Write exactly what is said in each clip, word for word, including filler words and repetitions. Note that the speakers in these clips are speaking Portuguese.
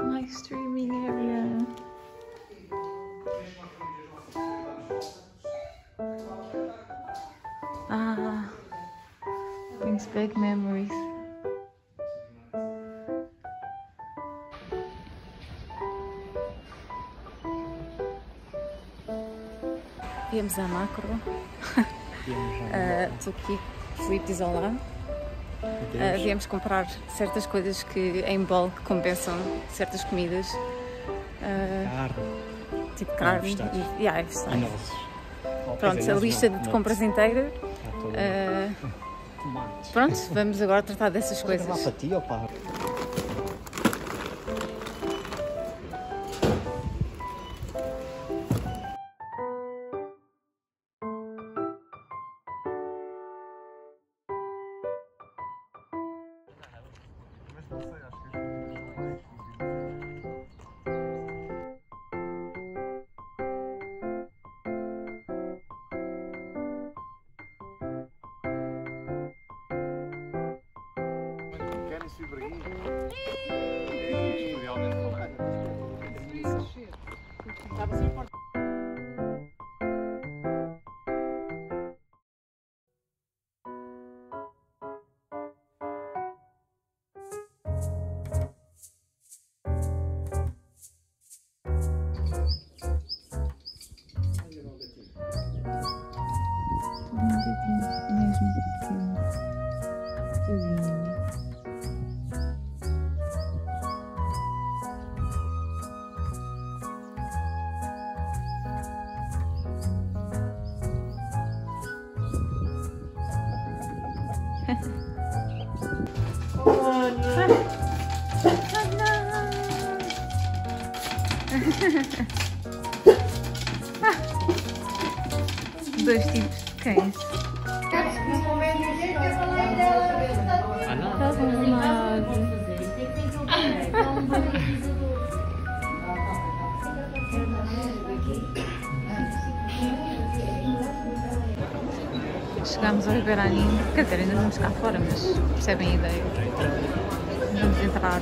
my streaming area. Ah, brings big memories. Viemos à Macro. Estou uh, aqui, Filipe diz olá. Uh, viemos comprar certas coisas que em bulk compensam certas comidas. Uh, carne. Tipo carne e, e, yeah, e vegetais. Pronto, dizer, a lista não, de compras inteira. Uh, pronto, vamos agora tratar dessas Você coisas. para ti ou para... Mesmo pequeno. Tadinho. Dois tipos de cães. Está arrumado. Chegámos ao Iberani, quer dizer, ainda não vamos cá fora, mas percebem a ideia. Vamos entrar.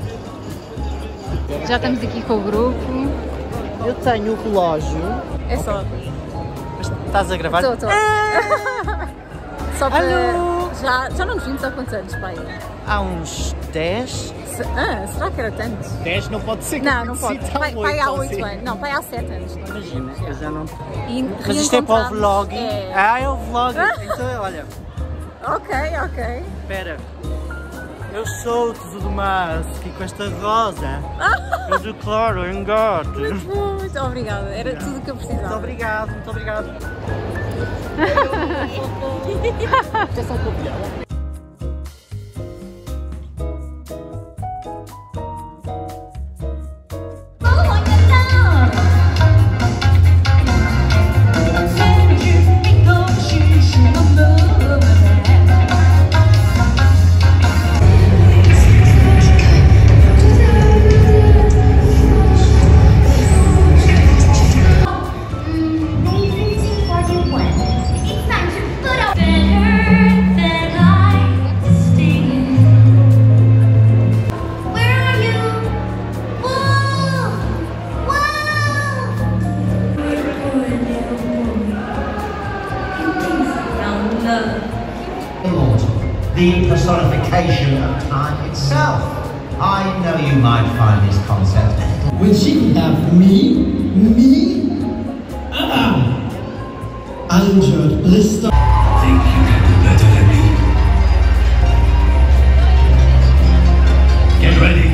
Já estamos aqui com o grupo. Eu tenho o relógio. É só. Mas estás a gravar? Estou, estou. Só para... Já, já não nos vimos há quantos anos, pai? Há uns dez. Se... Ah, será que era tanto? dez não pode ser que não, não pode. Pai, pai há oito assim. anos. Não, pai há sete anos. Imagina, eu já não... E mas isto é para o vlog. É... Ah, é o vlog. Então, olha. Ok, ok. Espera. Eu sou o Tesouro do Mar, aqui com esta rosa. Eu do claro, eu engordo. Muito bom, muito obrigada. Era tudo o que eu precisava. Muito obrigado, muito obrigado. Já são copiadas. The personification of time itself. I know you might find this concept. Will she have me? Me? Ah! Injured blister. Think you can do better than me? Get ready.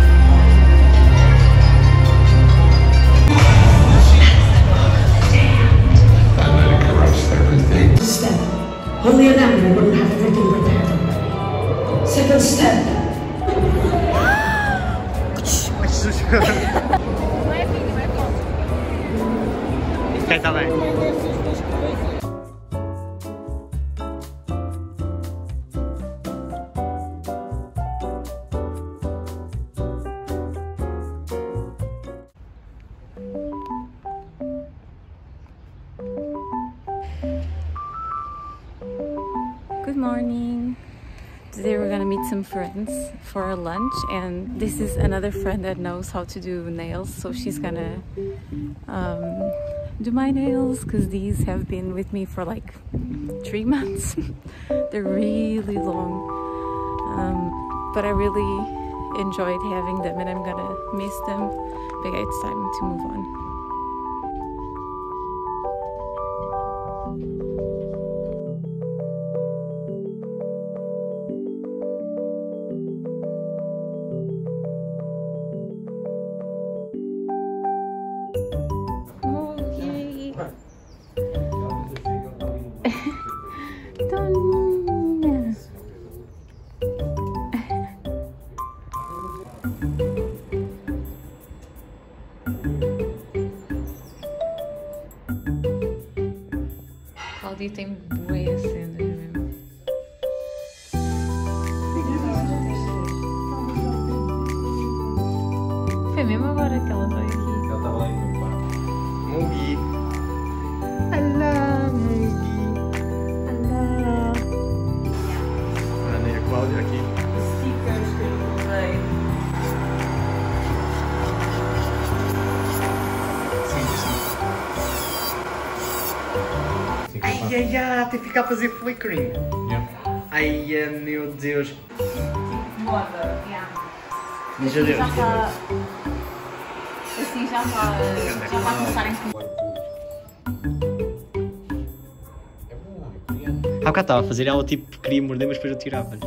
I let it corrupt everything. Step. Only an animal wouldn't have everything prepared. Second step. Quer também? Good morning. Today we're gonna meet some friends for our lunch, and this is another friend that knows how to do nails, so she's gonna um, do my nails because these have been with me for like three months. They're really long, um, but I really enjoyed having them and I'm gonna miss them, but yeah, it's time to move on. Claudia tem bué cenas mesmo. Foi mesmo agora que ela veio aqui. Ela estava lá em um quarto. Mugi. Olá, Mugi. Olá. A Ana e a Cláudia aqui. Stickers que eu comprei. Ai, ai, ai, até ficar a fazer flickering. Yeah. Ai, meu Deus. Moda, yeah. Diz adeus. Já está. Assim já está. Já está a começar a incomodar. É bom, é coreano. Há bocado estava a fazer, ela tipo queria morder, mas depois eu tirava.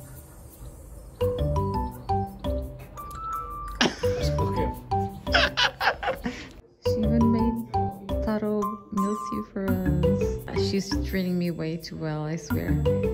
Mas porquê? She even made taro milk tea for us. She's treating me way too well, I swear.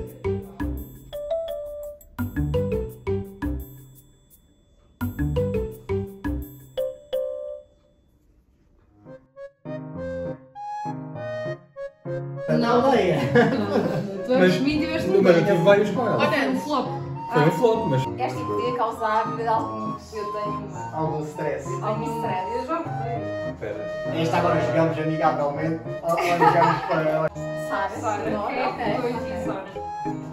Na aldeia. Mas, mas eu tive vários com ela. Olha, um flop. Foi um flop, mas. Este podia causar algum. Eu tenho Algum stress. algum stress. Eu já Espera. Esta agora jogamos amigavelmente ou ou jogamos para. Sara. Sara. Ok.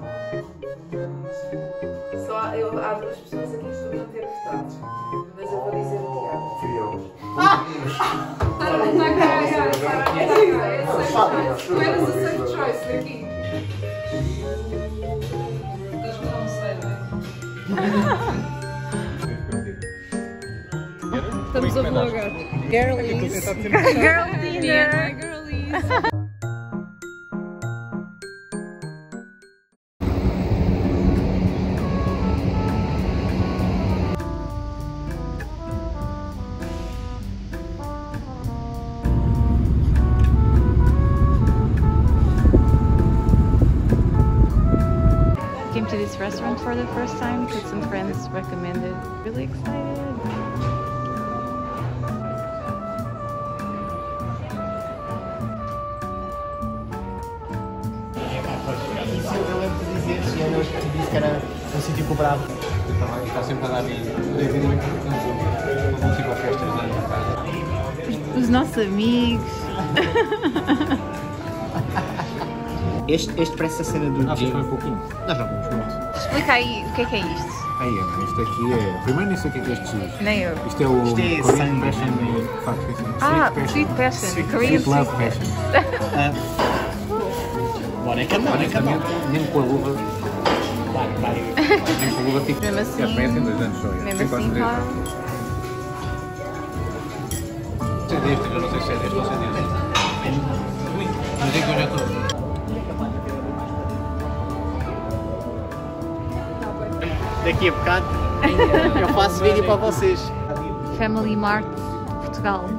Só eu, há duas pessoas aqui que estão a ter votados, mas eu vou dizer o que é. Fui eu. Tu eras a safe choice daqui. Estamos a vlogar. Girlies. Girl dinner. Girlies. Came to this restaurant for the first time because some friends recommended. Really excited. Isso eu lembro de dizer, e eu disse que era um sítio cobrado. Está sempre a dar evidentemente não vão tipo a festas lá em casa. Os nossos amigos. Este, este parece a cena do Ah, gym. foi um pouquinho. Nós não vamos muito. Explica aí o que é que é isto. Aí, Ana, isto aqui é. Primeiro nem sei o que é que é este X. Nem eu. Isto é o Isto é Korean sangue. Passion e Fuck Passion. Ah, Sweet Sweet Passion. Sweet- Korean Sweet Love Sweet Passion. Bora, é canal, é canal. Mesmo com a luva. Vai, vai. Mesmo com a luva fica. Mesmo assim- É, parece em dois anos só. é. Mesmo Tem quase assim, três claro. anos. Sei deste, eu não sei se é deste ou se é deste. Mas é que eu já estou. Daqui a bocado eu faço vídeo para vocês. Family Mart Portugal.